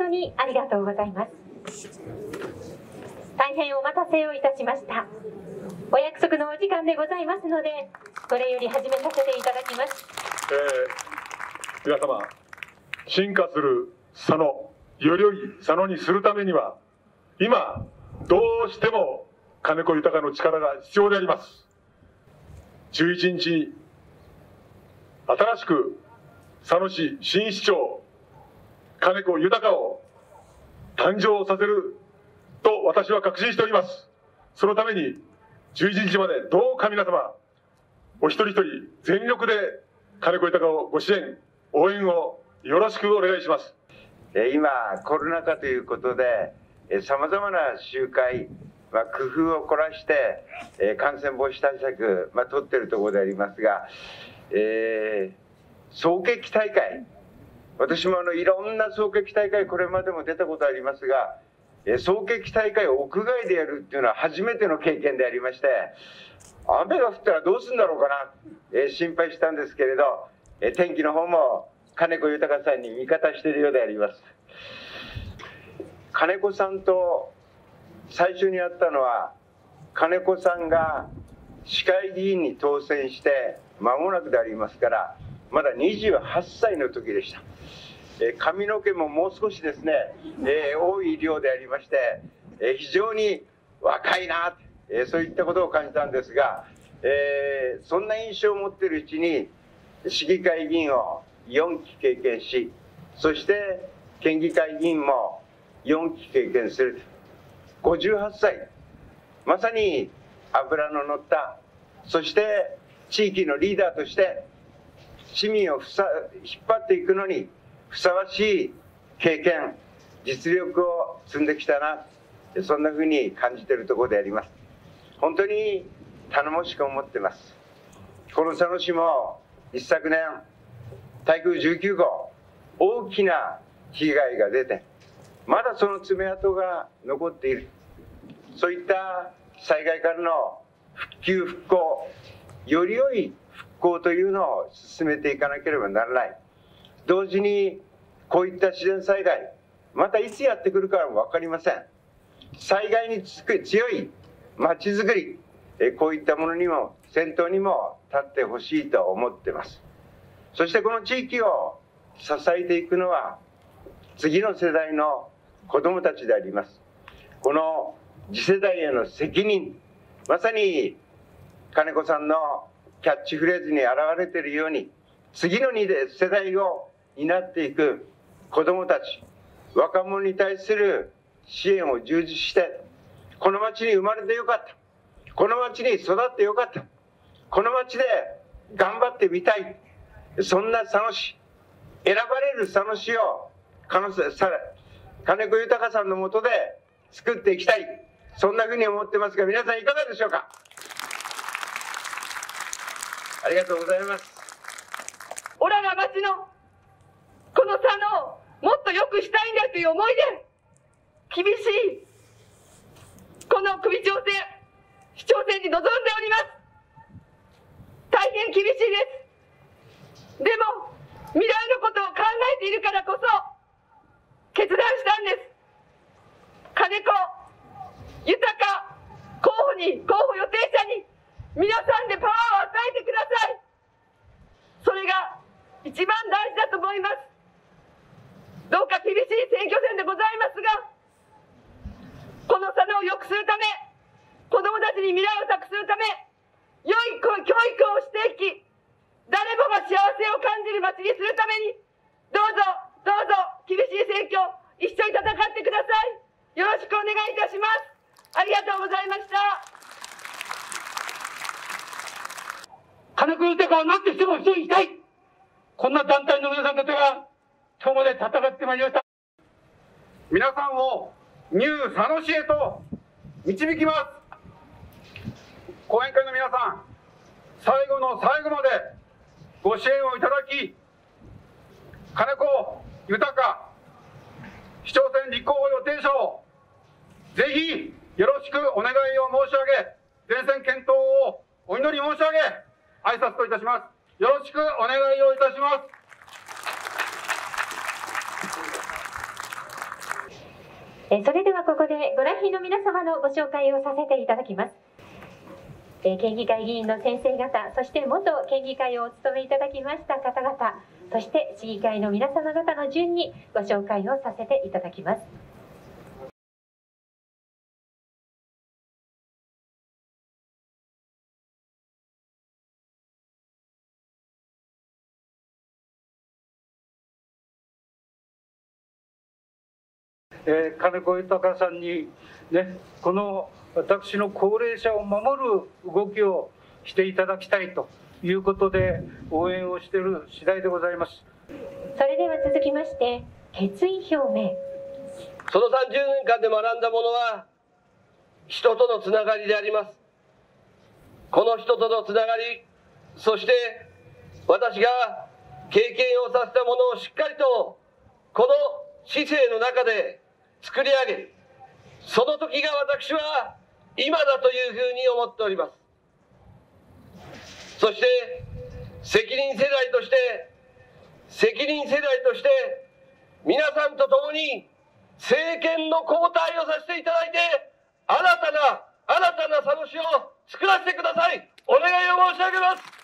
にありがとうございます。大変お待たせをいたしました。お約束のお時間でございますので、これより始めさせていただきます。 皆様、進化する佐野、より良い佐野にするためには、今、どうしても金子豊の力が必要であります。11日に、新しく佐野市新市長、金子豊を誕生させると私は確信しております。そのために、11日までどうか皆様、お一人一人全力で金子豊をご支援、応援をよろしくお願いします。 今、コロナ禍ということで、さまざまな集会、工夫を凝らして、感染防止対策、取っているところでありますが、双撃大会、私もいろんな双撃大会、これまでも出たことありますが、双撃大会を屋外でやるっていうのは初めての経験でありまして、雨が降ったらどうするんだろうかな、心配したんですけれど、天気の方も金子豊さんに味方しているようであります。金子さんと最初に会ったのは、金子さんが市会議員に当選して間もなくでありますから、まだ28歳の時でした。髪の毛ももう少しですね、多い量でありまして、非常に若いな、そういったことを感じたんですが、そんな印象を持っているうちに市議会議員を4期経験し、そして県議会議員も4期経験する。58歳、まさに脂の乗った、そして地域のリーダーとして市民を引っ張っていくのにふさわしい経験、実力を積んできたな、そんなふうに感じているところであります。本当に頼もしく思っています。この佐野市も一昨年、台風19号、大きな被害が出て、まだその爪痕が残っている。そういった災害からの復旧復興、より良い復興というのを進めていかなければならない。同時にこういった自然災害、またいつやってくるかも分かりません。災害に強いまちづくり、こういったものにも先頭にも立ってほしいと思っています。そしてこの地域を支えていくのは次の世代の子どもたちであります。この次世代への責任、まさに金子さんのキャッチフレーズに表れているように、次の世代を担っていく子どもたち、若者に対する支援を充実して、この町に生まれてよかった、この町に育ってよかった、この町で頑張ってみたい、そんな佐野市、選ばれる佐野市を金子豊さんの下で作っていきたい、そんなふうに思ってますが、皆さんいかがでしょうか。ありがとうございます。 オラが町のこの佐野をもっと良くしたいんだという思いで、厳しいこの首長選、市長選に臨んでおります。大変厳しいです。でも未来のことを考えているからこそ決断したんです。金子豊候補予定者に皆さんでパワーを与えてください。それが一番大事だと思います。どうか厳しい選挙戦でございますが、この佐野を良くするため、子どもたちに未来を託するため、良い教育をしていき、誰もが幸せを感じる街にするために、どうぞ厳しい選挙一緒に戦ってください。よろしくお願いいたします。ありがとうございました。 金子豊は何としても一緒にいたい、こんな団体の皆さん方が今日まで戦ってまいりました。皆さんをニュー佐野市へと導きます。講演会の皆さん、最後の最後までご支援をいただき、金子豊市長選立候補予定者をぜひよろしくお願いを申し上げ、前線検討をお祈り申し上げ、挨拶といたします。よろしくお願いをいたします。 それではここでご来賓の皆様のご紹介をさせていただきます。県議会議員の先生方、そして元県議会をお務めいただきました方々、そして市議会の皆様方の順にご紹介をさせていただきます。 金子豊さんに、ね、この私の高齢者を守る動きをしていただきたいということで応援をしている次第でございます。 それでは続きまして決意表明。 その30年間で学んだものは人とのつながりであります。この人とのつながり、そして私が経験をさせたものをしっかりとこの市政の中で作り上げ、その時が私は今だというふうに思っております。そして責任世代として皆さんと共に政権の交代をさせていただいて、新たな佐野市を作らせてください。お願いを申し上げます。